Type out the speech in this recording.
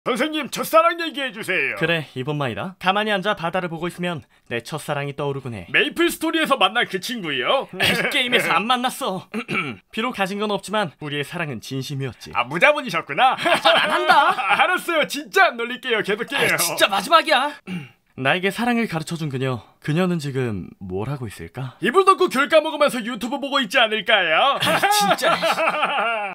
선생님, 첫사랑 얘기해주세요. 그래, 이번만이다. 가만히 앉아 바다를 보고 있으면 내 첫사랑이 떠오르곤 해. 메이플 스토리에서 만난 그 친구요? 게임에서 안 만났어. 비록 가진 건 없지만 우리의 사랑은 진심이었지. 아, 무자본이셨구나. 잘 안 한다. 알았어요. 진짜 안 놀릴게요. 계속해요. 진짜 마지막이야. 나에게 사랑을 가르쳐준 그녀는 지금 뭘 하고 있을까? 이불 덮고 귤 까먹으면서 유튜브 보고 있지 않을까요? 진짜.